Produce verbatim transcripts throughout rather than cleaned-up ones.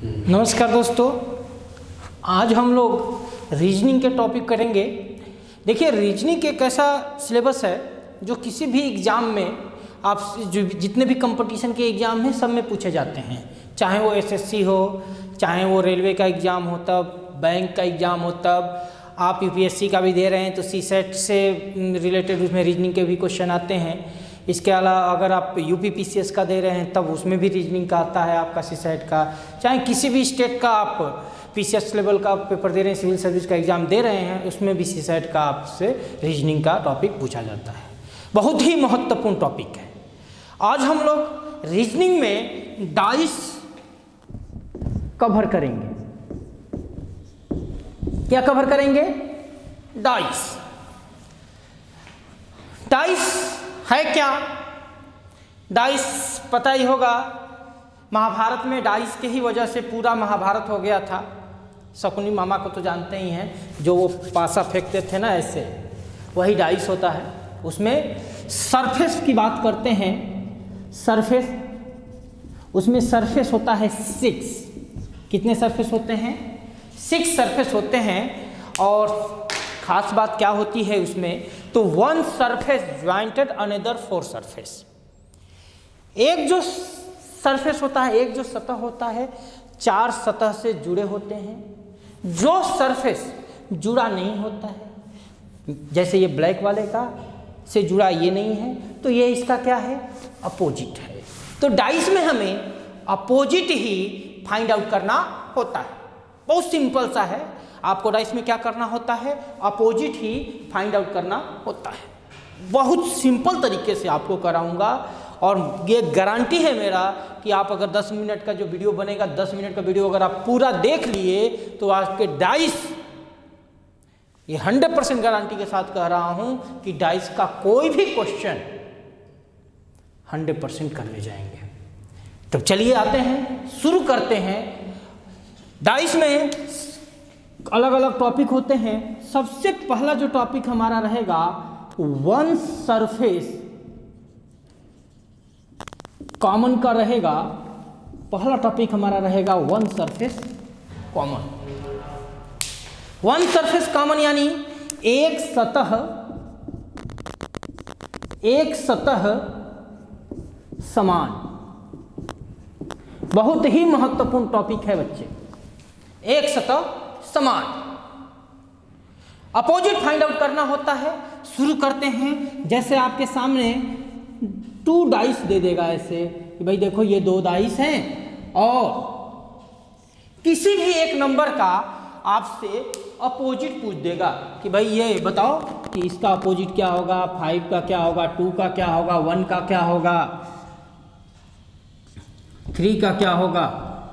नमस्कार दोस्तों, आज हम लोग रीजनिंग के टॉपिक करेंगे। देखिए, रीजनिंग एक ऐसा सिलेबस है जो किसी भी एग्ज़ाम में आप जो जितने भी कंपटीशन के एग्ज़ाम हैं सब में पूछे जाते हैं, चाहे वो एसएससी हो, चाहे वो रेलवे का एग्ज़ाम हो, तब बैंक का एग्ज़ाम हो, तब आप यूपीएससी का भी दे रहे हैं तो सीसेट से रिलेटेड उसमें रीजनिंग के भी क्वेश्चन आते हैं। इसके अलावा अगर आप यूपी पीसीएस का दे रहे हैं तब उसमें भी रीजनिंग का आता है आपका सीसेट का। चाहे किसी भी स्टेट का आप पीसीएस लेवल का पेपर दे रहे हैं, सिविल सर्विस का एग्ज़ाम दे रहे हैं, उसमें भी सीसेट का आपसे रीजनिंग का टॉपिक पूछा जाता है। बहुत ही महत्वपूर्ण टॉपिक है। आज हम लोग रीजनिंग में डाइस कवर करेंगे। क्या कवर करेंगे? डाइस। डाइस है क्या? डाइस पता ही होगा, महाभारत में डाइस के ही वजह से पूरा महाभारत हो गया था। शकुनी मामा को तो जानते ही हैं, जो वो पासा फेंकते थे ना, ऐसे वही डाइस होता है। उसमें सरफेस की बात करते हैं, सरफेस, उसमें सरफेस होता है सिक्स। कितने सरफेस होते हैं? सिक्स सरफेस होते हैं। और खास बात क्या होती है उसमें, तो one surface jointed another four surface. एक जो सरफेस होता है, एक जो सतह होता है, चार सतह से जुड़े होते हैं। जो सरफेस जुड़ा नहीं होता है, जैसे ये ब्लैक वाले का से जुड़ा ये नहीं है, तो ये इसका क्या है? अपोजिट है। तो डाइस में हमें अपोजिट ही फाइंड आउट करना होता है। बहुत सिंपल सा है। आपको डाइस में क्या करना होता है? अपोजिट ही फाइंड आउट करना होता है। बहुत सिंपल तरीके से आपको कराऊंगा और ये गारंटी है मेरा कि आप अगर दस मिनट का जो वीडियो बनेगा, दस मिनट का वीडियो अगर आप पूरा देख लिए तो आपके डाइस, ये हंड्रेड परसेंट गारंटी के साथ कह रहा हूं कि डाइस का कोई भी क्वेश्चन हंड्रेड परसेंट कर ले जाएंगे। तो चलिए आते हैं, शुरू करते हैं। डाइस में अलग अलग टॉपिक होते हैं। सबसे पहला जो टॉपिक हमारा रहेगा, वन सरफेस कॉमन का रहेगा। पहला टॉपिक हमारा रहेगा one surface common. One surface common यानी एक सतह, एक सतह समान। बहुत ही महत्वपूर्ण टॉपिक है बच्चे, एक सतह समान। अपोजिट फाइंड आउट करना होता है। शुरू करते हैं। जैसे आपके सामने टू डाइस दे देगा ऐसे कि भाई देखो ये दो डाइस हैं और किसी भी एक नंबर का आपसे अपोजिट पूछ देगा कि भाई ये बताओ कि इसका अपोजिट क्या होगा, फाइव का क्या होगा, टू का क्या होगा, वन का क्या होगा, थ्री का क्या होगा,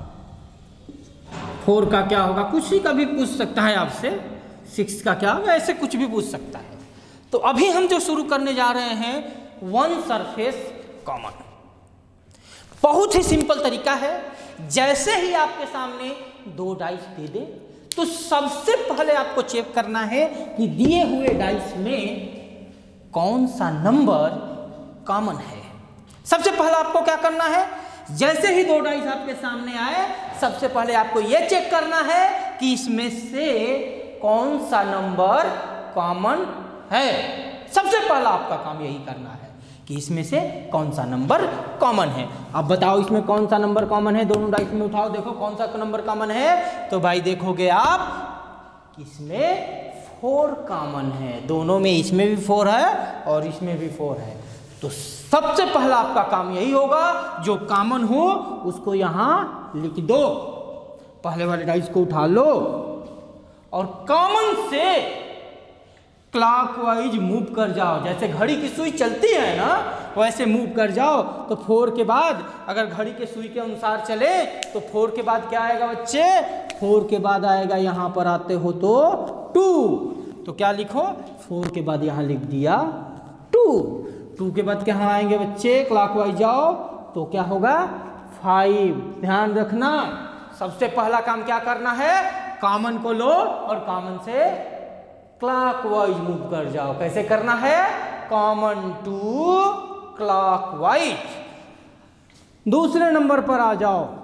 फोर का क्या होगा। कुछ ही का भी पूछ सकता है आपसे, सिक्स का क्या होगा, ऐसे कुछ भी पूछ सकता है। तो अभी हम जो शुरू करने जा रहे हैं, वन सरफेस कॉमन। बहुत ही सिंपल तरीका है। जैसे ही आपके सामने दो डाइस दे दे तो सबसे पहले आपको चेक करना है कि दिए हुए डाइस में कौन सा नंबर कॉमन है। सबसे पहले आपको क्या करना है, जैसे ही दो डाइस आपके सामने आए, सबसे पहले आपको यह चेक करना है कि इसमें से कौन सा नंबर कॉमन है। सबसे पहला आपका काम यही करना है कि इसमें से कौन सा नंबर कॉमन है। अब बताओ इसमें कौन सा नंबर कॉमन है। दोनों डाइस में उठाओ, देखो कौन सा नंबर कॉमन है। तो भाई देखोगे आप इसमें फोर कॉमन है। दोनों में, इसमें भी फोर है और इसमें भी फोर है। तो सबसे पहला आपका काम यही होगा, जो कॉमन हो उसको यहां लिख दो। पहले वाले डाइस को उठा लो और कॉमन से क्लॉकवाइज मूव कर जाओ। जैसे घड़ी की सुई चलती है ना, वैसे मूव कर जाओ। तो फोर के बाद अगर घड़ी के सुई के अनुसार चले तो फोर के बाद क्या आएगा बच्चे? फोर के बाद आएगा, यहां पर आते हो तो टू। तो क्या लिखो? फोर के बाद यहां लिख दिया टू। टू के बाद कहाँ आएंगे बच्चे? क्लॉकवाइज जाओ तो क्या होगा? फाइव। ध्यान रखना, सबसे पहला काम क्या करना है, कॉमन को लो और कॉमन से क्लॉकवाइज मूव कर जाओ। कैसे करना है? Common to clockwise. दूसरे नंबर पर आ जाओ,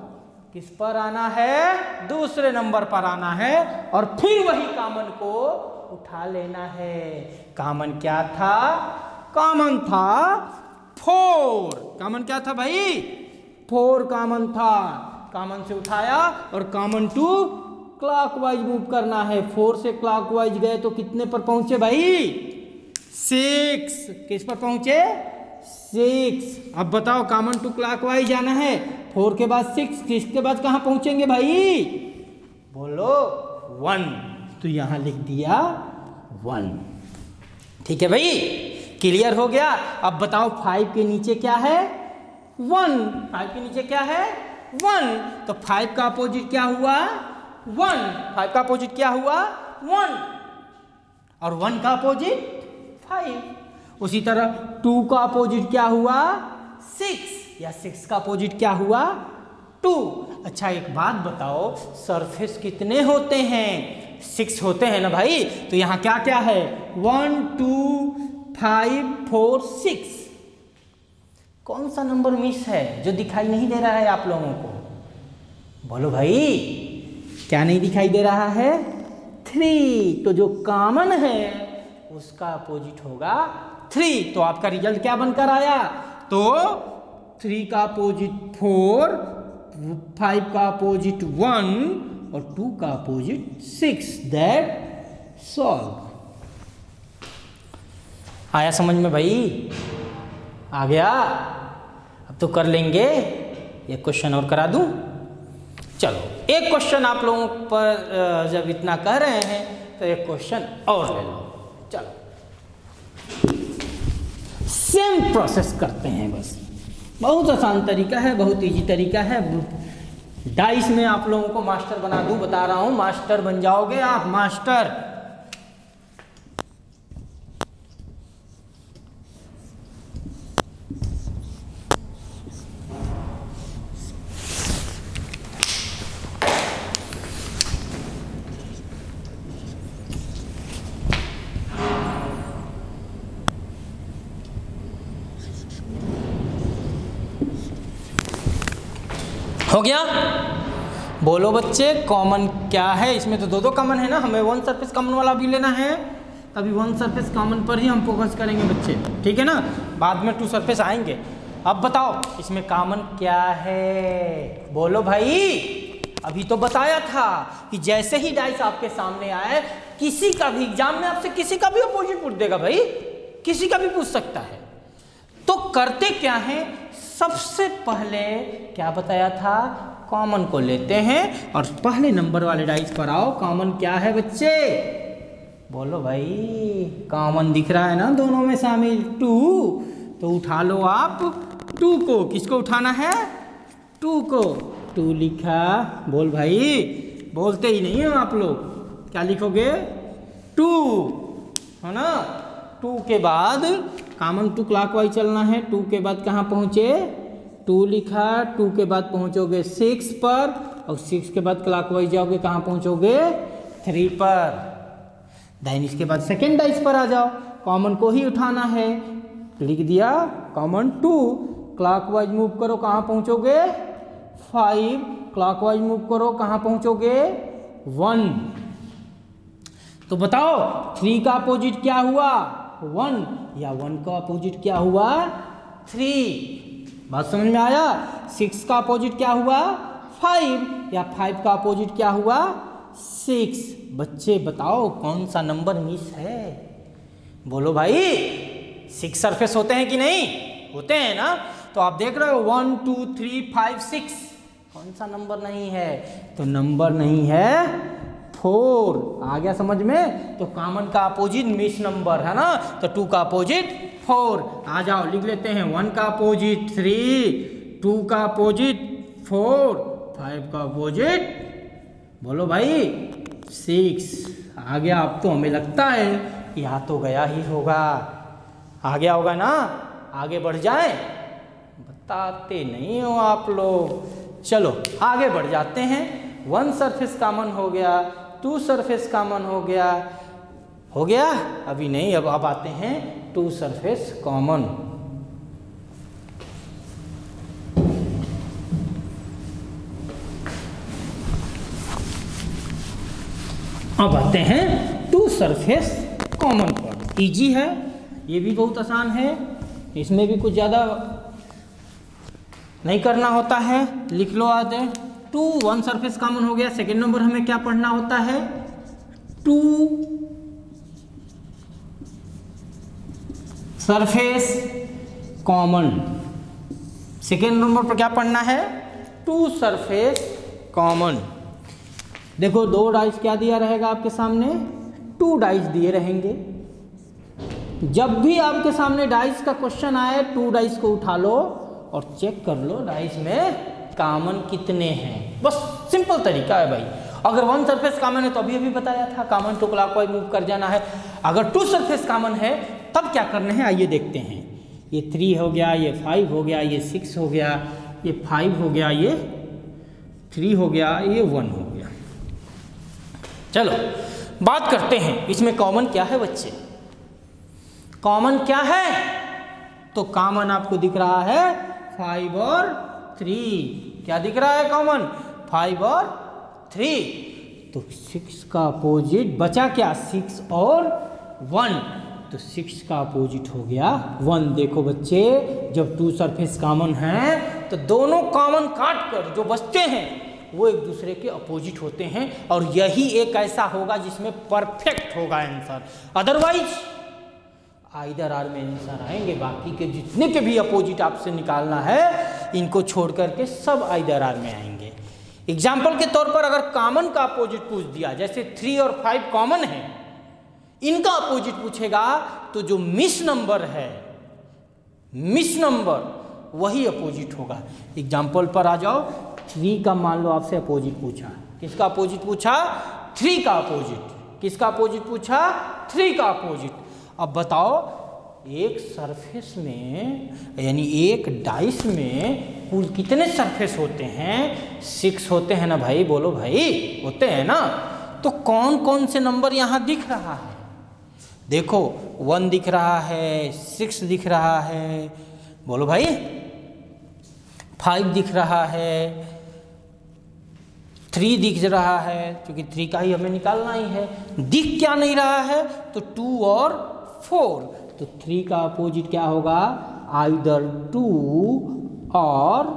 किस पर आना है? दूसरे नंबर पर आना है और फिर वही कॉमन को उठा लेना है। कॉमन क्या था? कॉमन था फोर। कॉमन क्या था भाई? फोर कॉमन था। कॉमन से उठाया और कॉमन टू क्लॉकवाइज मूव करना है। फोर से क्लॉकवाइज गए तो कितने पर पहुंचे भाई? सिक्स। किस पर पहुंचे? सिक्स। अब बताओ, कॉमन टू क्लॉकवाइज जाना है, फोर के बाद सिक्स, सिक्स के बाद कहां पहुंचेंगे भाई? बोलो वन। तो यहां लिख दिया वन। ठीक है भाई, क्लियर हो गया। अब बताओ फाइव के नीचे क्या है? वन। फाइव के नीचे क्या है? वन। तो फाइव का अपोजिट क्या हुआ? वन। फाइव का अपोजिट क्या हुआ? वन। और वन का अपोजिट फाइव। उसी तरह टू का अपोजिट क्या हुआ? सिक्स। या सिक्स का अपोजिट क्या हुआ? टू। अच्छा एक बात बताओ, सरफेस कितने होते हैं? सिक्स होते हैं ना भाई। तो यहाँ क्या क्या है? One two five four six. कौन सा नंबर मिस है जो दिखाई नहीं दे रहा है आप लोगों को? बोलो भाई, क्या नहीं दिखाई दे रहा है? थ्री। तो जो कॉमन है उसका अपोजिट होगा थ्री। तो आपका रिजल्ट क्या बनकर आया? तो थ्री का अपोजिट फोर, फाइव का अपोजिट वन और टू का अपोजिट सिक्स। That solve. आया समझ में भाई? आ गया? अब तो कर लेंगे। एक क्वेश्चन और करा दूं? चलो एक क्वेश्चन आप लोगों पर जब इतना कह रहे हैं तो एक क्वेश्चन और ले लो। चलो सेम प्रोसेस करते हैं, बस बहुत आसान तरीका है, बहुत इजी तरीका है। डाइस में आप लोगों को मास्टर बना दूं, बता रहा हूं, मास्टर बन जाओगे आप, मास्टर। हो गया? बोलो बच्चे, कॉमन क्या है? इसमें तो दो दो कॉमन है ना, हमें वन सरफेस कॉमन वाला भी लेना है। तभी वन सरफेस कॉमन पर ही हम फोकस करेंगे बच्चे, ठीक है ना? बाद में टू सरफेस आएंगे। अब बताओ इसमें कॉमन क्या है? बोलो भाई। अभी तो बताया था कि जैसे ही डाइस आपके सामने आए, किसी का भी एग्जाम में आपसे किसी का भी अपोजिट पूछ देगा भाई, किसी का भी पूछ सकता है। तो करते क्या है? सबसे पहले क्या बताया था? कॉमन को लेते हैं और पहले नंबर वाले डाइस पर आओ। कॉमन क्या है बच्चे? बोलो भाई। कॉमन दिख रहा है ना दोनों में शामिल? टू। तो उठा लो आप टू को। किसको उठाना है? टू को। टू लिखा। बोल भाई, बोलते ही नहीं हो आप लोग। क्या लिखोगे? टू, है ना? टू के बाद कॉमन टू क्लॉकवाइज चलना है। टू के बाद कहाँ पहुँचे? टू लिखा। टू के बाद पहुँचोगे सिक्स पर और सिक्स के बाद क्लॉकवाइज जाओगे, कहाँ पहुँचोगे? थ्री पर। देन इसके बाद सेकेंड डाइस पर आ जाओ, कॉमन को ही उठाना है। लिख दिया कॉमन टू। क्लॉकवाइज मूव करो, कहाँ पहुँचोगे? फाइव। क्लॉकवाइज मूव करो, कहाँ पहुँचोगे? वन। तो बताओ थ्री का अपोजिट क्या हुआ? वन। या वन का अपोजिट क्या हुआ? थ्री। बात समझ में आया? सिक्स का अपोजिट क्या हुआ? फाइव। या फाइव का अपोजिट क्या हुआ? सिक्स। बच्चे बताओ कौन सा नंबर मिस है? बोलो भाई। सिक्स सरफेस होते हैं कि नहीं? होते हैं ना? तो आप देख रहे हो one two three five six, कौन सा नंबर नहीं है? तो नंबर नहीं है फोर। आ गया समझ में? तो कॉमन का अपोजिट मिस नंबर है ना, तो टू का अपोजिट फोर। आ जाओ लिख लेते हैं। वन का अपोजिट थ्री, टू का अपोजिट फोर, फाइव का अपोजिट बोलो भाई सिक्स। आ गया? अब तो हमें लगता है यहाँ तो गया ही होगा। आ गया होगा ना? आगे बढ़ जाए? बताते नहीं हो आप लोग। चलो आगे बढ़ जाते हैं। वन सरफेस कॉमन हो गया, टू सरफेस कॉमन हो गया। हो गया? अभी नहीं, अब अब आते हैं टू सरफेस कॉमन। अब आते हैं टू सरफेस कॉमन पर। इजी है, ये भी बहुत आसान है, इसमें भी कुछ ज़्यादा नहीं करना होता है। लिख लो आते टू वन सरफेस कॉमन हो गया। सेकेंड नंबर हमें क्या पढ़ना होता है, two surface common. Second number पर क्या पढ़ना है, टू सरफेस कॉमन। देखो दो डाइस क्या दिया रहेगा आपके सामने, टू डाइस दिए रहेंगे। जब भी आपके सामने डाइस का क्वेश्चन आए, टू डाइस को उठा लो और चेक कर लो डाइस में कॉमन कितने हैं। बस सिंपल तरीका है भाई। अगर वन सरफेस कॉमन है तो अभी अभी बताया था कॉमन टू क्लॉकवाइज मूव कर जाना है। अगर टू सरफेस कॉमन है तब क्या करना है, आइए देखते हैं। ये थ्री हो गया, ये फाइव हो गया, ये सिक्स हो गया, ये फाइव हो गया, ये थ्री हो गया, ये वन हो गया। चलो बात करते हैं इसमें कॉमन क्या है बच्चे। कॉमन क्या है, तो कॉमन आपको दिख रहा है फाइव और थ्री। क्या दिख रहा है कॉमन, फाइव और थ्री। तो सिक्स का अपोजिट बचा क्या, सिक्स और वन। तो सिक्स का अपोजिट हो गया वन। देखो बच्चे, जब टू सरफेस कॉमन है तो दोनों कॉमन काट कर जो बचते हैं वो एक दूसरे के अपोजिट होते हैं, और यही एक ऐसा होगा जिसमें परफेक्ट होगा आंसर। अदरवाइज आइदर आर में आंसर आएंगे। बाकी के जितने के भी अपोजिट आपसे निकालना है इनको छोड़ करके सब आइदर आर में आएंगे। एग्जाम्पल के तौर पर अगर कॉमन का अपोजिट पूछ दिया, जैसे थ्री और फाइव कॉमन है, इनका अपोजिट पूछेगा तो जो मिस नंबर है, मिस नंबर वही अपोजिट होगा। एग्जाम्पल पर आ जाओ, थ्री का मान लो आपसे अपोजिट पूछा, किसका अपोजिट पूछा, थ्री का अपोजिट। किसका अपोजिट पूछा, थ्री का अपोजिट। अब बताओ एक सरफेस में यानी एक डाइस में कुल कितने सरफेस होते हैं, सिक्स होते हैं ना भाई, बोलो भाई, होते हैं ना। तो कौन कौन से नंबर यहाँ दिख रहा है, देखो वन दिख रहा है, सिक्स दिख रहा है, बोलो भाई, फाइव दिख रहा है, थ्री दिख रहा है, क्योंकि थ्री का ही हमें निकालना ही है। दिख क्या नहीं रहा है, तो टू और फोर। तो थ्री का अपोजिट क्या होगा, आइदर टू और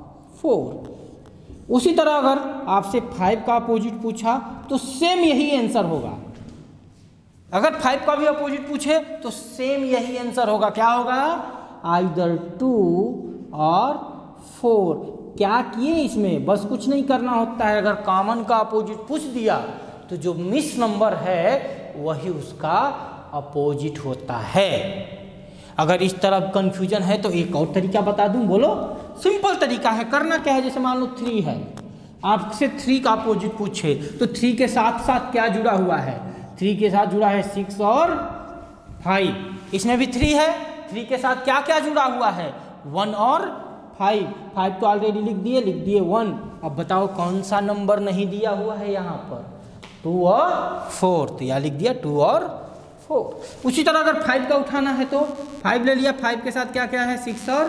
फोर। उसी तरह अगर आपसे फाइव का अपोजिट पूछा तो सेम यही आंसर होगा। अगर फाइव का भी अपोजिट पूछे तो सेम यही आंसर होगा। क्या होगा, आइदर टू और फोर। क्या किए इसमें, बस कुछ नहीं करना होता है। अगर कॉमन का अपोजिट पूछ दिया तो जो मिस नंबर है वही उसका अपोजिट होता है। अगर इस तरह कंफ्यूजन है तो एक और तरीका बता दूं, बोलो। सिंपल तरीका है। करना क्या है, जैसे मान लो थ्री है, आपसे थ्री का अपोजिट पूछे तो थ्री के साथ साथ क्या जुड़ा हुआ है, थ्री के साथ जुड़ा है सिक्स और फाइव। इसमें भी थ्री है, थ्री के साथ क्या क्या जुड़ा हुआ है, वन और फाइव। फाइव तो ऑलरेडी लिख दिए, लिख दिए वन। अब बताओ कौन सा नंबर नहीं दिया हुआ है यहाँ पर, टू और फोर। तो यहाँ लिख दिया टू और फोर। उसी तरह अगर फाइव का उठाना है तो फाइव ले लिया, फाइव के साथ क्या क्या है, सिक्स और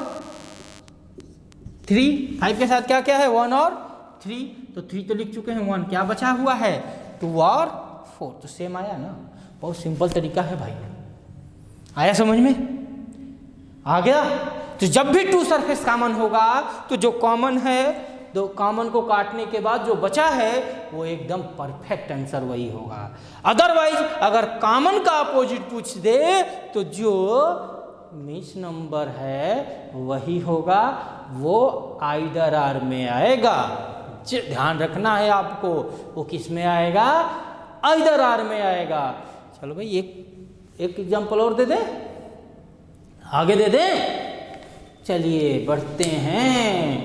थ्री। फाइव के साथ क्या क्या है, वन और थ्री। तो थ्री तो लिख चुके हैं, वन क्या बचा हुआ है, टू और फोर। तो सेम आया ना। बहुत सिंपल तरीका है भाई। आया समझ में, आ गया। तो जब भी टू सरफेस कॉमन होगा तो जो कॉमन है, दो कॉमन को काटने के बाद जो बचा है वो एकदम परफेक्ट आंसर वही होगा। अदरवाइज अगर कॉमन का अपोजिट पूछ दे तो जो मिस नंबर है वही होगा, वो आइदर आर में आएगा। ध्यान रखना है आपको, वो किस में आएगा, आइदर आर में आएगा। चलो भाई एक एक एग्जांपल और दे दे, आगे दे दे। चलिए बढ़ते हैं।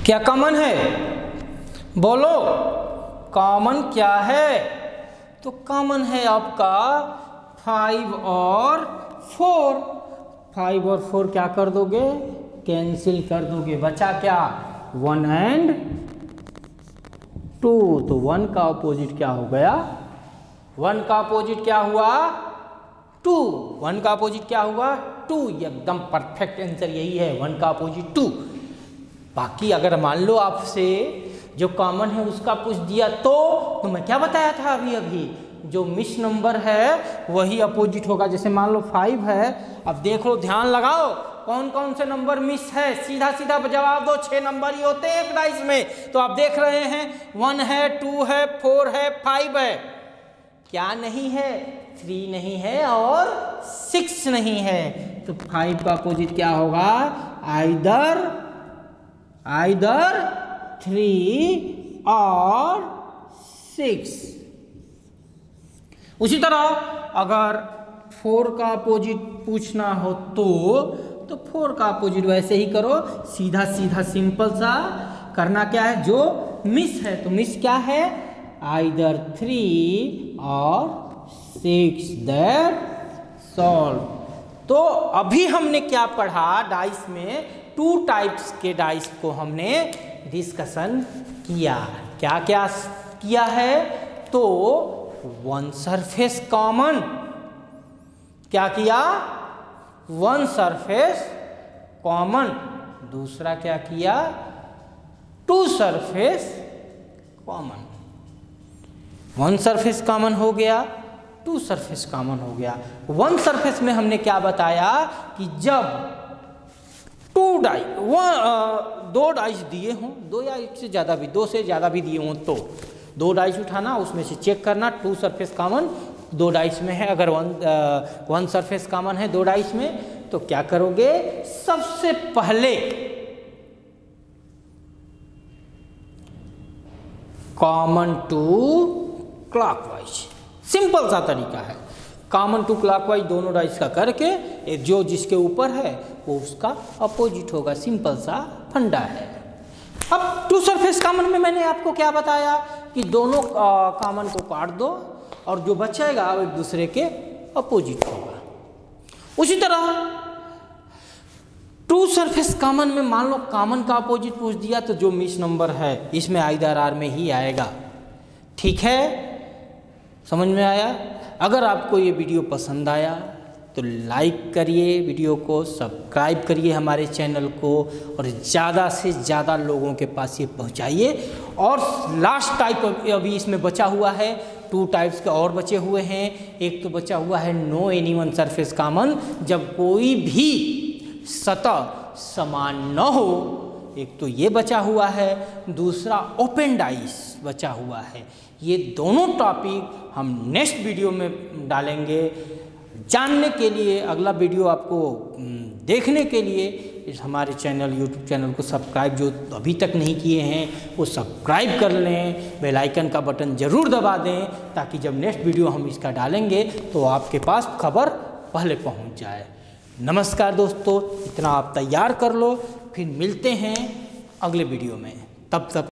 क्या कॉमन है? बोलो, कॉमन क्या है? तो कॉमन है आपका फाइव और फोर। फाइव और फोर क्या कर दोगे? कैंसिल कर दोगे। बचा क्या? One and two. तो वन का अपोजिट क्या हो गया? वन का अपोजिट क्या हुआ? टू। वन का अपोजिट क्या हुआ? टू। एकदम परफेक्ट आंसर यही है, वन का अपोजिट टू। बाकी अगर मान लो आपसे जो कॉमन है उसका पूछ दिया तो तो मैं क्या बताया था अभी अभी, जो मिस नंबर है वही अपोजिट होगा। जैसे मान लो फाइव है, अब देख लो, ध्यान लगाओ कौन कौन से नंबर मिस है, सीधा सीधा जवाब दो। छह नंबर ही होते हैं एक डाइस में, तो आप देख रहे हैं वन है, टू है, फोर है, फाइव है। क्या नहीं है? थ्री नहीं है और सिक्स नहीं है। तो फाइव का अपोजिट क्या होगा? आइदर आइदर थ्री और सिक्स। उसी तरह अगर फोर का अपोजिट पूछना हो तो तो फोर का अपोजिट वैसे ही करो, सीधा सीधा सिंपल सा करना। क्या है? जो मिस है, तो मिस क्या है? आइदर थ्री और सिक्स, दैट सॉल्व। तो अभी हमने क्या पढ़ा? डाइस में टू टाइप्स के डाइस को हमने डिस्कशन किया। क्या क्या किया है? तो वन सरफेस कॉमन, क्या किया? One surface common. दूसरा क्या किया? Two surface common. One surface common हो गया, टू सरफेस कॉमन हो गया। वन सरफेस में हमने क्या बताया कि जब टू डाई वन दो डाइस दिए हों, दो या एक से ज़्यादा भी, दो से ज़्यादा भी दिए हों, तो दो डाइस उठाना, उसमें से चेक करना टू सरफेस कॉमन दो डाइस में है। अगर वन वन सरफेस कॉमन है दो डाइस में, तो क्या करोगे? सबसे पहले कॉमन टू क्लॉकवाइज, सिंपल सा तरीका है। कॉमन टू क्लॉकवाइज दोनों डाइस का करके जो जिसके ऊपर है वो उसका अपोजिट होगा। सिंपल सा फंडा है। अब टू सरफेस कॉमन में मैंने आपको क्या बताया कि दोनों कॉमन को काट दो और जो बचेगा वो एक दूसरे के अपोजिट होगा। उसी तरह टू सरफेस कॉमन में मान लो कॉमन का अपोजिट पूछ दिया तो जो मिस नंबर है इसमें आइदर आर में ही आएगा। ठीक है, समझ में आया? अगर आपको ये वीडियो पसंद आया तो लाइक करिए, वीडियो को सब्सक्राइब करिए हमारे चैनल को, और ज़्यादा से ज़्यादा लोगों के पास ये पहुंचाइए। और लास्ट टाइप अभी इसमें बचा हुआ है, टू टाइप्स के और बचे हुए हैं। एक तो बचा हुआ है no any one surface common, जब कोई भी सतह समान न हो, एक तो ये बचा हुआ है, दूसरा ओपन डाइस बचा हुआ है। ये दोनों टॉपिक हम नेक्स्ट वीडियो में डालेंगे। जानने के लिए, अगला वीडियो आपको देखने के लिए इस हमारे चैनल यूट्यूब चैनल को सब्सक्राइब, जो अभी तक नहीं किए हैं वो सब्सक्राइब कर लें, बेल आइकन का बटन ज़रूर दबा दें, ताकि जब नेक्स्ट वीडियो हम इसका डालेंगे तो आपके पास खबर पहले पहुंच जाए। नमस्कार दोस्तों, इतना आप तैयार कर लो, फिर मिलते हैं अगले वीडियो में। तब तक